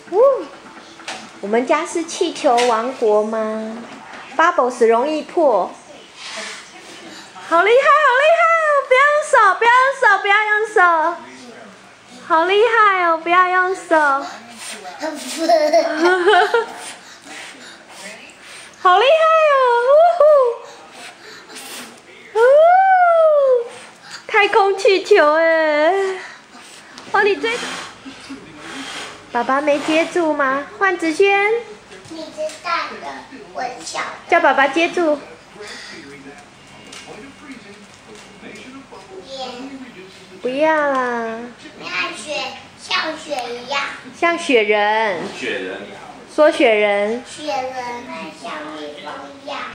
我们家是气球王国吗 ？Bubbles 容易破，好厉害，好厉害哦！不要用手，不要用手，不要用手，好厉害哦！不要用手，好厉害哦！太空气球哎！哦，你追。爸爸没接住吗？换子轩。 你知道的，我小。 叫爸爸接住。不要啦。 像雪一样。 像雪人。 雪人。 说雪人。 雪人像蜜蜂一样。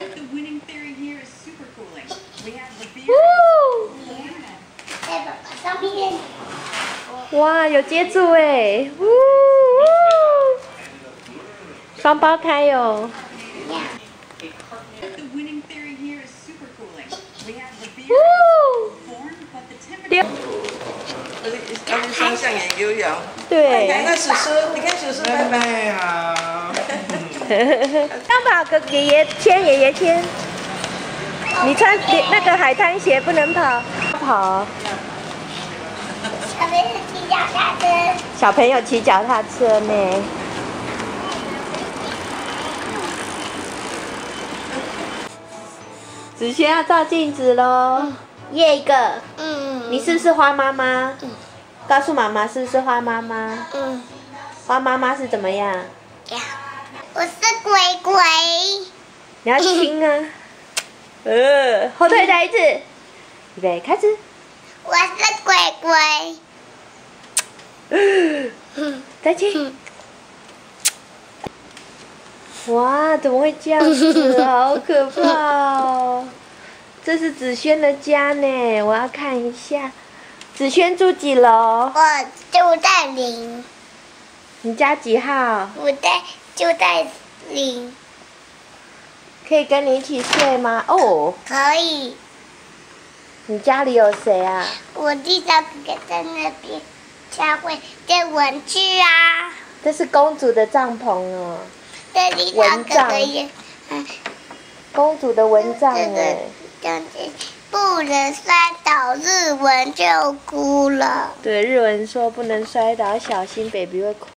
在爸爸上面。 哇，有接住哎！双胞胎哟。丢。 双向眼游泳。 对。 你看叔叔，你看叔叔，拜拜啊！ 要把跟爷爷牵，爷爷牵。你穿那个海滩鞋不能跑。跑。小朋友骑脚踏车呢。子轩要照镜子喽，耶一个。你是不是花妈妈？告诉妈妈是不是花妈妈？花妈妈是怎么样？ 我是鬼鬼。 你要亲啊。后退再一次，预备开始。 我是鬼鬼。 再亲。哇，怎么会这样子？好可怕哦！这是子轩的家呢，我要看一下。子轩住几楼？ 我住在0。 你家几号？ 我住在0。 可以跟你一起睡吗？哦。 可以。 你家里有谁啊？ 我弟弟在那边。才会在文具啊！ 这是公主的帐篷哦。 这里蚊帐。公主的蚊帐哎。 这样子不能摔倒，日文就哭了。 对，日文说不能摔倒，小心 baby 会哭。